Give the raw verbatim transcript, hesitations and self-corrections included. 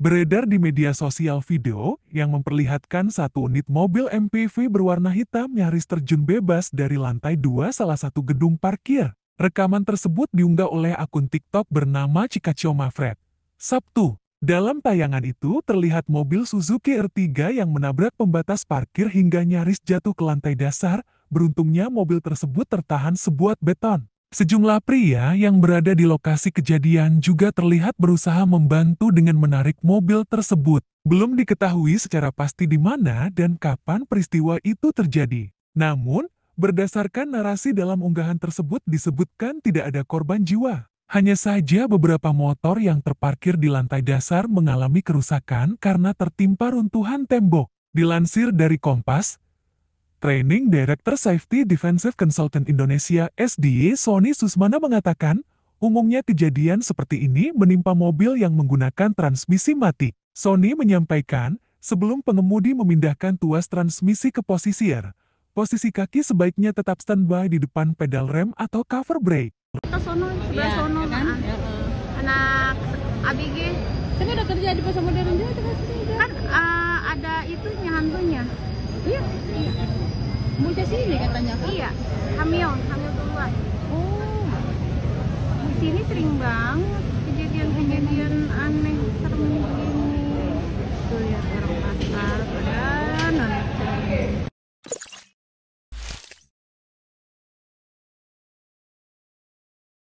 Beredar di media sosial video yang memperlihatkan satu unit mobil M P V berwarna hitam nyaris terjun bebas dari lantai dua salah satu gedung parkir. Rekaman tersebut diunggah oleh akun TikTok bernama Chikacho Mafred. Sabtu, dalam tayangan itu terlihat mobil Suzuki R tiga yang menabrak pembatas parkir hingga nyaris jatuh ke lantai dasar. Beruntungnya mobil tersebut tertahan sebuah beton. Sejumlah pria yang berada di lokasi kejadian juga terlihat berusaha membantu dengan menarik mobil tersebut. Belum diketahui secara pasti di mana dan kapan peristiwa itu terjadi. Namun, berdasarkan narasi dalam unggahan tersebut disebutkan tidak ada korban jiwa. Hanya saja beberapa motor yang terparkir di lantai dasar mengalami kerusakan karena tertimpa runtuhan tembok. Dilansir dari Kompas, Training Director Safety Defensive Consultant Indonesia S D Y Sony Susmana mengatakan, umumnya kejadian seperti ini menimpa mobil yang menggunakan transmisi mati. Sony menyampaikan, sebelum pengemudi memindahkan tuas transmisi ke posisi R, posisi kaki sebaiknya tetap standby di depan pedal rem atau cover brake. Ke sono, sebelah Ya, sono ya kan? ah. Ya, eh. Anak A B G Tapi udah kerja di pasar modern juga tuh pasti udah. kan ah, ada itunya hantunya. Iya. Mau ke sini katanya kan? Iya, hamil, hamil duluan. Oh. Di sini sering banget kejadian-kejadian aneh serem